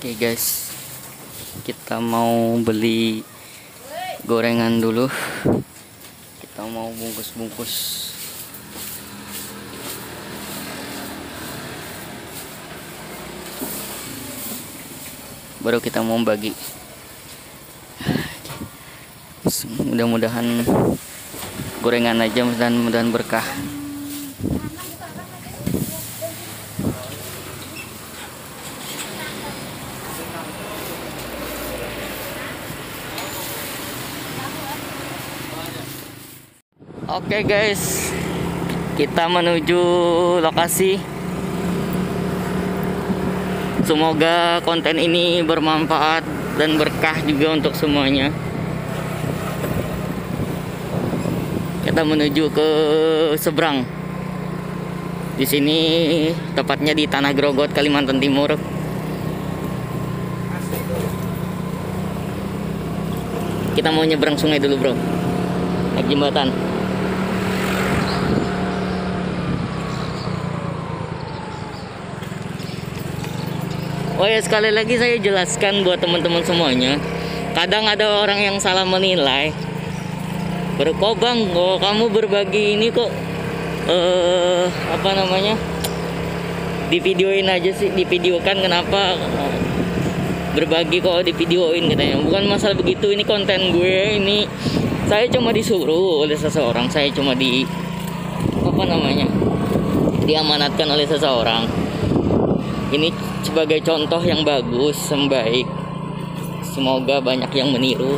Oke guys, kita mau beli gorengan dulu. Kita mau bungkus-bungkus. Baru kita mau bagi. Mudah-mudahan gorengan aja dan mudah-mudahan berkah. Oke guys, kita menuju lokasi. Semoga konten ini bermanfaat dan berkah juga untuk semuanya. Kita menuju ke seberang. Di sini tepatnya di Tanah Grogot, Kalimantan Timur. Kita mau nyebrang sungai dulu, bro. Naik jembatan. Oh ya, sekali lagi saya jelaskan buat teman-teman semuanya. Kadang ada orang yang salah menilai. Kok bang, kamu berbagi ini kok divideoin aja sih, divideokan, kenapa berbagi kok divideoin katanya. Bukan masalah begitu, ini konten gue, ini saya cuma disuruh oleh seseorang, saya cuma diamanatkan oleh seseorang. Ini sebagai contoh yang bagus, yang baik. Semoga banyak yang meniru.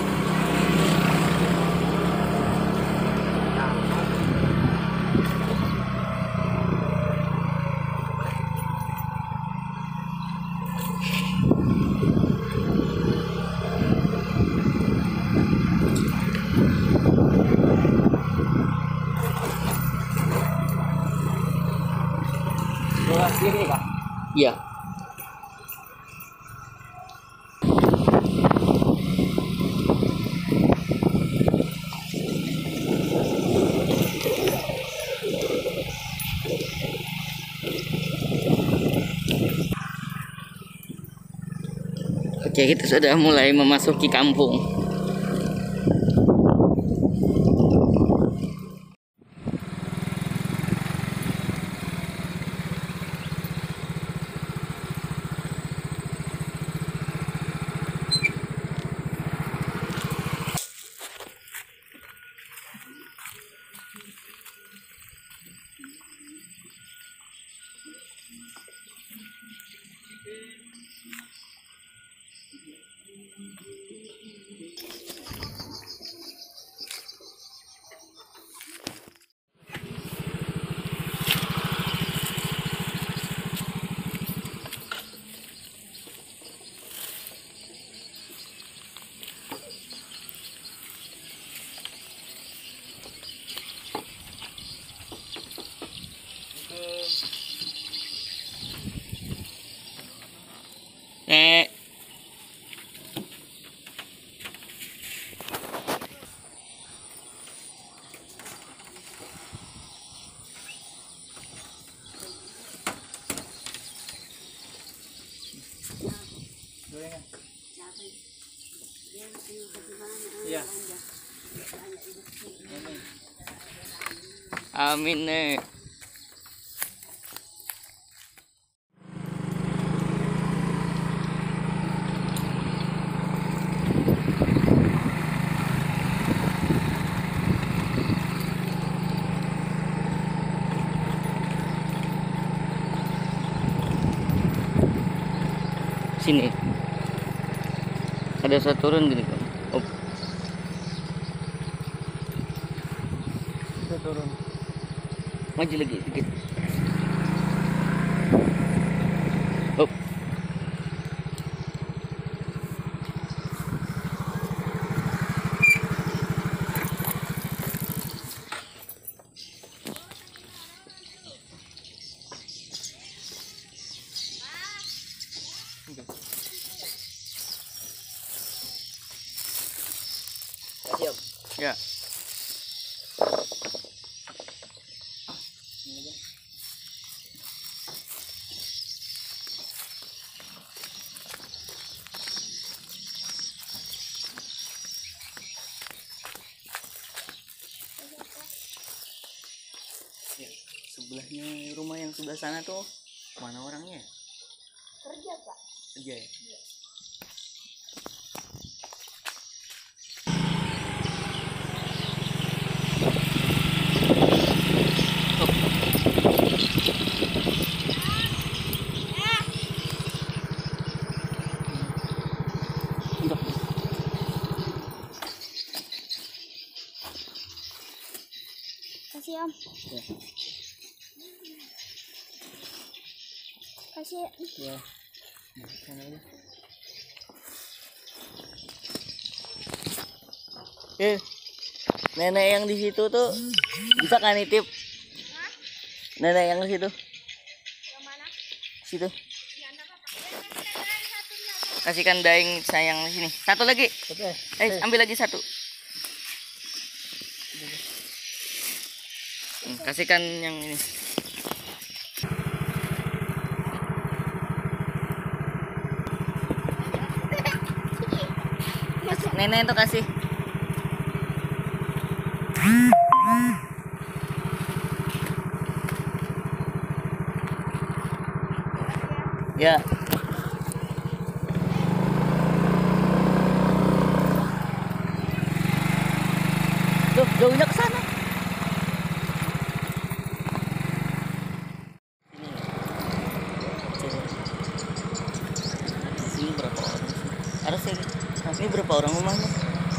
Iya. Oke, kita sudah mulai memasuki kampung. Ya. Amin nih. Sini. Ada satu turun gini kan. Oh. Kita turun. Maju lagi dikit. Oh. Siap. Ya. Ini rumah yang sebelah sana tuh mana orangnya? Kerja, Pak. Kerja ya? Iya. Udah. Kasih, Om. Ya. Kasih. Ya. Nah, sana aja. Nenek yang di situ tuh bisa kan nitip? Nenek yang di situ. Yang mana? Situ. Yang apa? Kasihkan daing sayang di sini. Satu lagi. Ambil lagi satu. Kasihkan yang ini. Nenek itu kasih. Ya. Tuh, jauhnya ke sana. Sini berapa orang? Harusnya ini berapa orang rumahnya?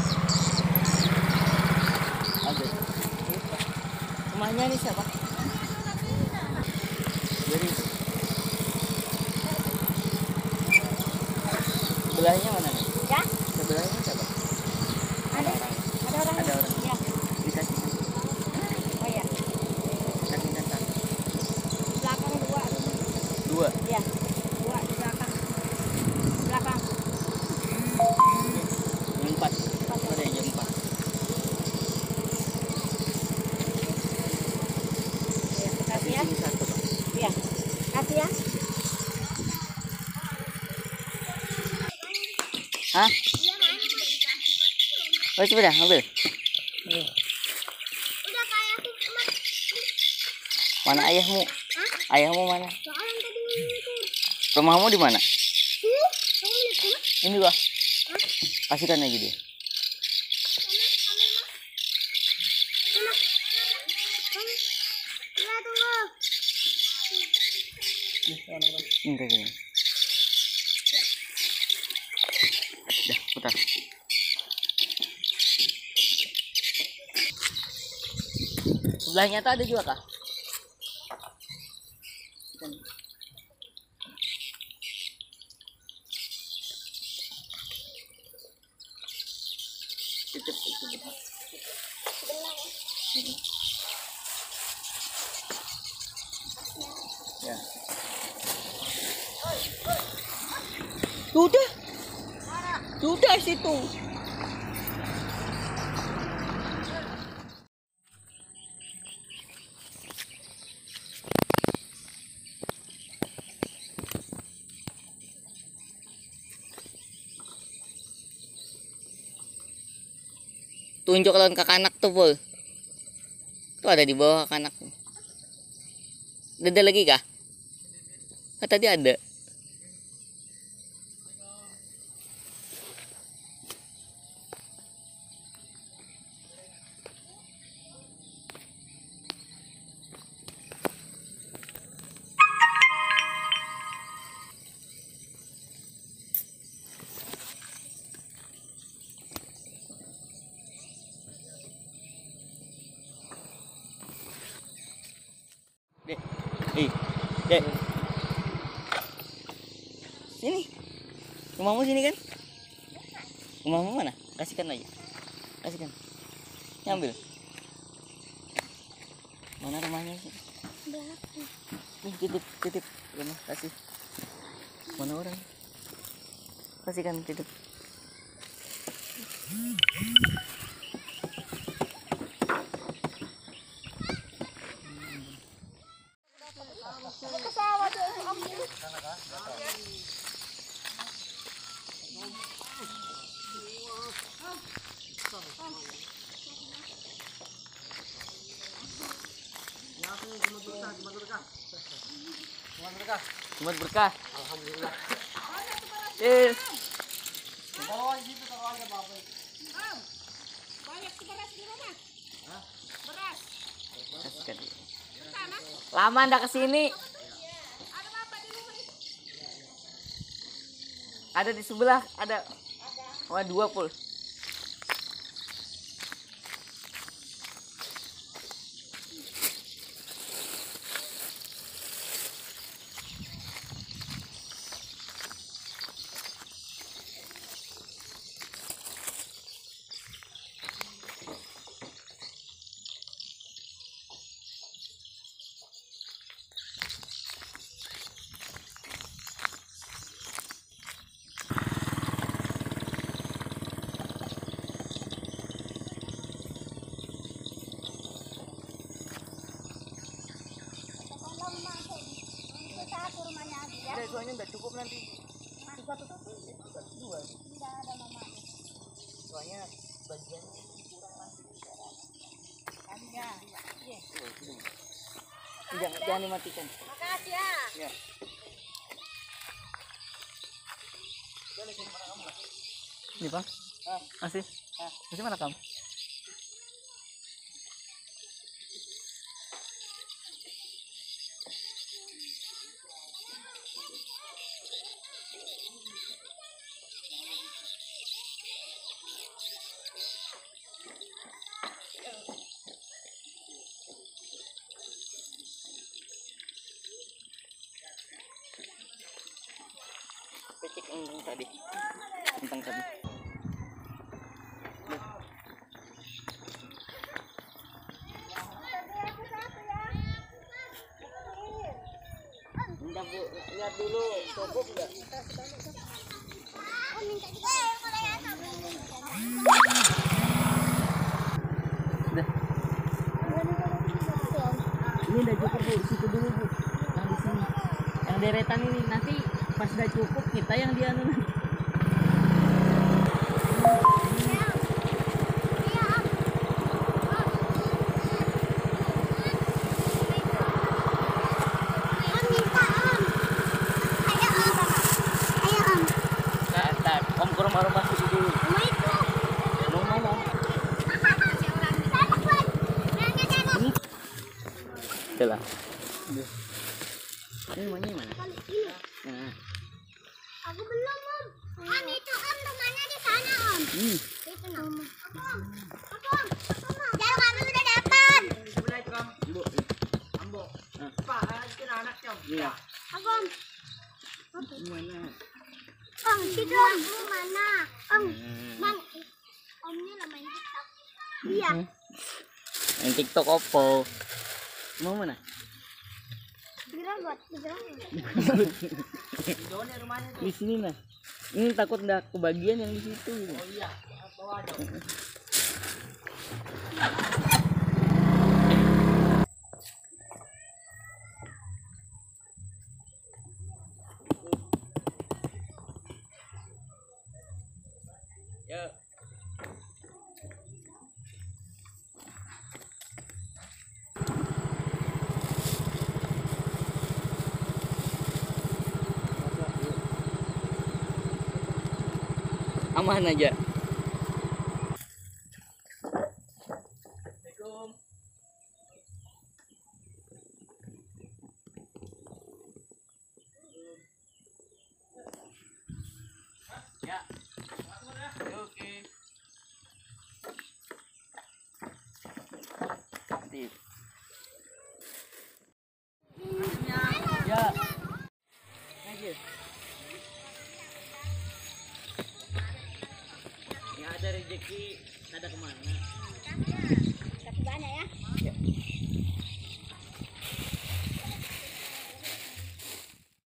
Ada. Rumahnya ini siapa? Jadi sebelahnya mana nih? Ya? Sebelahnya siapa? Ada. Orang. Ada orang. Ada orang. Ya. Dikasih. Oh ya. Kasihkan satu. Belakang dua. Dua. Ya. Dua di belakang. Belakang. Yang empat. Ada yang empat. Ya, kasih ya. Sini satu. Ya. Kasih ya. Hah? Oh, sudah ambil. Udah kayak aku Mana ayahmu? Ayahmu mana? soalan tadi itu. Rumahmu di mana? Kamu lihat kan? Ini gua. Kasihkan aja dia. Ini kayak gini. Dah, putar. Sebelahnya tuh ada juga kah? Titip itu. Ya. Sudah. Sudah situ. Tunjuk lawan kakanak tuh, Pul. Tuh ada di bawah kakanak. Ada lagi kah? Ah, tadi ada. Dek. Dek. Sini. Rumahmu sini kan? Rumahmu mana? Kasihkan aja. Kasihkan. Ini ambil. Mana rumahnya sih? Belakang. Nih, titip. Rumah, kasih. Mana orang? Kasihkan titip. Jumat berkah. Alhamdulillah. Eh, Banyak tuh beras di rumah. Beras. lama ndak kesini. Ada apa di rumah? Ada di sebelah, ada. Wah, 2 pul. Soalnya nggak cukup nanti. Soalnya bagiannya kurang nanti. Jangan dimatikan. Makasih ya. Ya. Ini Bang. Masih. Masih mana kamu? Pecik yang tadi. Tentang tadi. Enggak Bu, lihat dulu, cukup enggak? Udah. Ini udah cukup Bu, situ dulu Bu. Yang di sini. Yang deretan ini nanti pas udah cukup kita yang dianu nanti. Om ke rumah-rumah situ dulu. Mau mana? Itulah. Ini rumahnya mana? Nah. Aku belum Om. Om itu Om rumahnya di sana Om. Itu nama. Om. Jangan kami udah dapat. Sebelah itu Om. Ibu. Ambo. Pak, itu anaknya Om. Iya. Aku Om. Mana? Om, situ Om. Mana? Om. Bang. Omnya lah main TikTok. Iya. Yang TikTok Oppo. Mau mana? Dirawat. Jauhnya rumahnya tuh. Di sini nah. Ini takut nggak kebagian yang di situ. Oh iya, bawa aja. Ya. Aman aja. Assalamualaikum. Ya. Oke. Aktif. Ya. Aja. Ya ada rezeki, ada kemana? Tapi banyak ya. Ya.